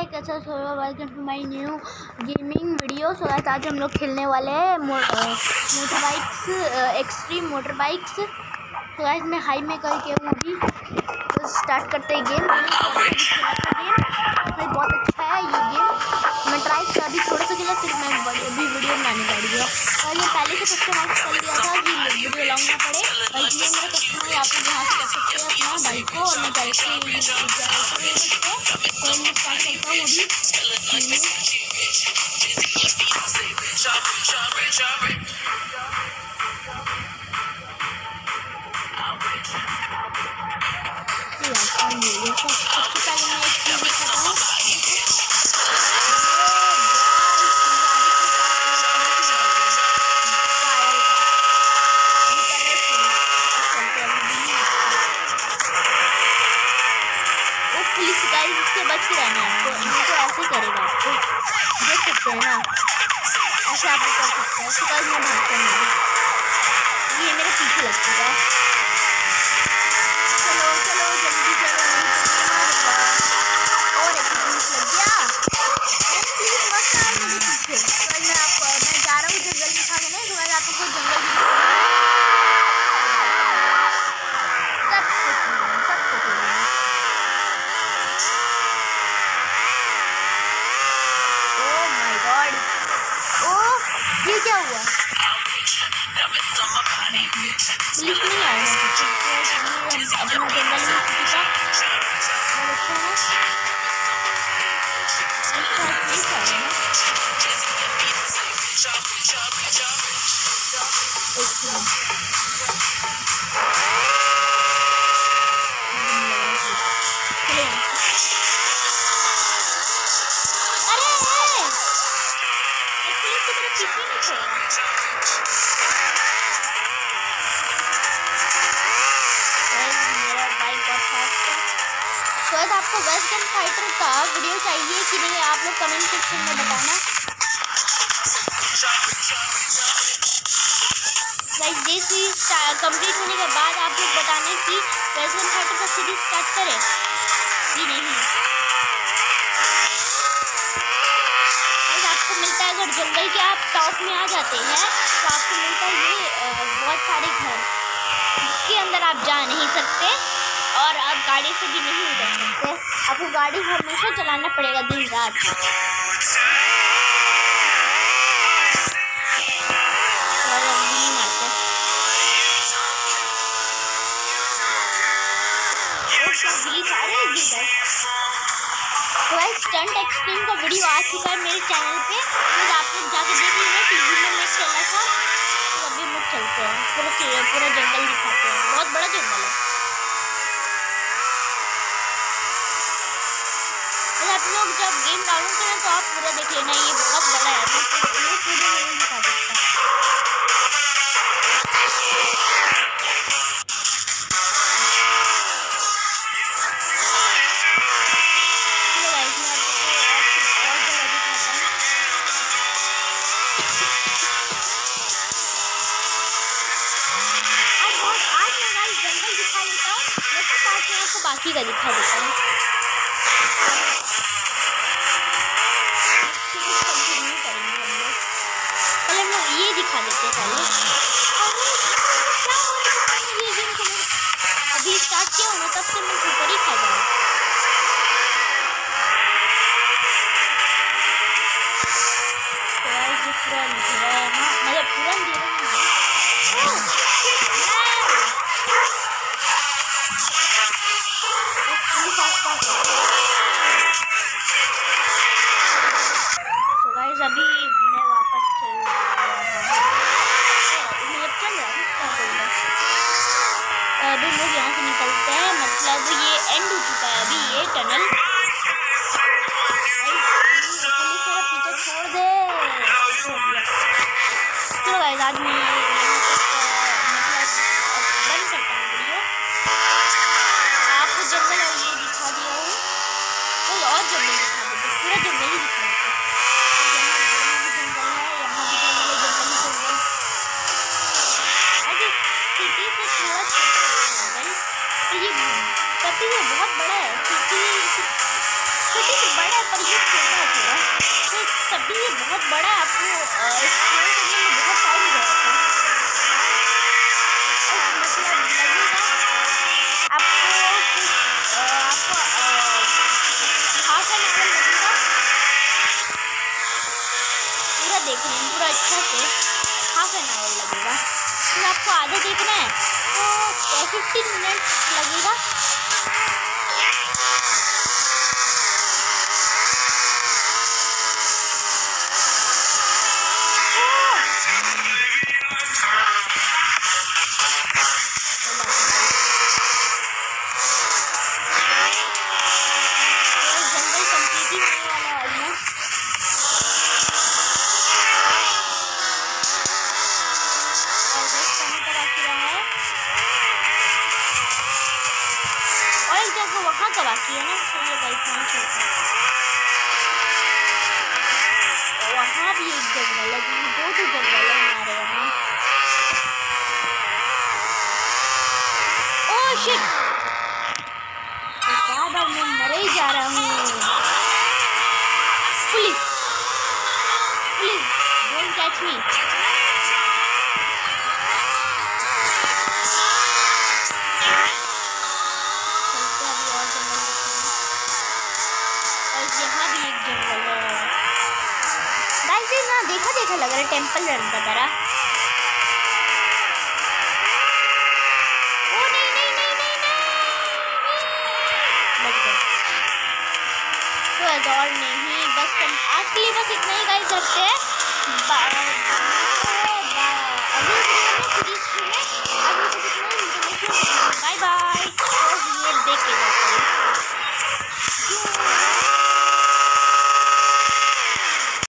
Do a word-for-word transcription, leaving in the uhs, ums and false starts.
कैसा welcome to my new gaming video. So guys आज हम लोग खेलने वाले हैं motor bikes, extreme motor bikes. तो गाइस मैं हाई में करके हूँ अभी, तो स्टार्ट करते हैं गेम। गेम बहुत अच्छा है ये गेम, मैं ट्राई किया अभी थोड़ा सा खेला, फिर मैं अभी वीडियो बनाने बैठ गया। और ये पहले से कस्टमाइज कर दिया था कि वीडियो लॉन्ग ना पड़े, और इसलिए मेरा कस्टमर आप लोग यहाँ से कर सकते हैं अपना बाइक को। और मैं डायरेक्टली तो मैं स्टार्ट करता हूँ अभी। सबसे पहले मैं एक चीज़ दिखाता हूँ। पुलिस गाइस इससे बच के रहना है आपको, ये तो ऐसे करेगा आपको, देख सकते हैं ना, ऐसे आप कर सकते हैं। उसके बाद मैं भागता हूँ, ये मेरे पीछे लग चुका है। चलो चलो जल्दी चलो, और एक पुलिस लग गया, प्लीज मत आओ मेरे पीछे। तो मैं आपको मैं जा रहा हूँ जंगल में खाने में, तो मैं आपको जंगल ये क्या हुआ, पुलिस नहीं आया अपना जंगल में किसी शायद आपको वेस्ट गन फाइटर का वीडियो चाहिए कि नहीं, आप लोग कमेंट सेक्शन में बताना। गाइस ये सीरीज कंप्लीट होने के बाद आप लोग बताने कि वेस्ट गन फाइटर का सीरीज स्टार्ट करें कि नहीं। गाइस आपको मिलता है, अगर जंगल के आप टॉप में आ जाते हैं तो आपको मिलता है ये बहुत सारे घर, जिसके अंदर आप जा नहीं सकते और आप गाड़ी से भी नहीं उतर सकते। आपको गाड़ी हमेशा चलाना पड़ेगा दिन रात। तो स्टंट एक्सट्रीम का वीडियो आ चुका है मेरे चैनल पे, तो आप लोग जाके देख लीजिए। टीवी में मैं चला था, तो अभी हम लोग चलते हैं, पूरा पूरा जंगल दिखाते हैं, बहुत बड़ा जंगल है। आप लोग जब गेम डाउनलोड करें तो आप पूरा देख लेना, ये बहुत बड़ा है, मैं पूरा पूरा नहीं दिखा सकता। जंगल दिखा देता हूँ, नेक्स्ट पार्ट में आपको बाकी का दिखा देता हूँ। पहले हम लोग ये दिखा देते हैं पहले। क्या हो रहा है ये गेम को अभी स्टार्ट किया हूँ तब से मैं ऊपर ही खा जा रहा हूँ। पूरा अंधेरा है ना, मतलब पूरा अंधेरा नहीं है। तो गाइस अभी मैं वापस चल मतलब चल रहा हूँ, अभी लोग यहाँ से निकलते हैं, मतलब ये एंड हो चुका है अभी ये टनल। पुलिस मेरा पीछे छोड़ दे। चलो गाइस आज मैं जंगल है ये दिखा दिया हूँ, कोई और जंगल दिखा देते, पूरा जंगल ही दिखा देते। जंगल है, यहाँ भी जंगल है, जंगल ही जंगल। अरे सिटी से थोड़ा छोटा है जंगल, तो ये सिटी में बहुत बड़ा है, सिटी सिटी से बड़ा है पर ये छोटा है थोड़ा, तो तभी ये बहुत बड़ा है, आपको एक्सप्लोर करने में बहुत टाइम जाएगा। मतलब लगेगा आपको आपको हाफ एन आवर लगेगा पूरा देखने में, पूरा अच्छा से हाफ एन आवर लगेगा। फिर आपको आधा देखना है तो फिफ्टीन मिनट लगेगा। जंगल कंप्लीट ही होने वाला है ऑलमोस्ट। और एक जगह वहाँ का बाकी है ना, तो ये बाइक वहाँ चलता है। वहाँ भी एक जंगल है, दो दो जंगल है हमारे यहाँ। ओह शिट, बार बार मैं मर ही जा रहा हूँ। Police police don't catch me. यहाँ भी एक जंगल है गाइस, ये ना देखा देखा लग रहा है टेंपल रन का तरह। ओ नहीं नहीं नहीं नहीं नहीं, बच गए। तो और नहीं, बस आज के लिए बस इतना ही गाइस रखते हैं। Bye bye. ये देख के जाते हैं।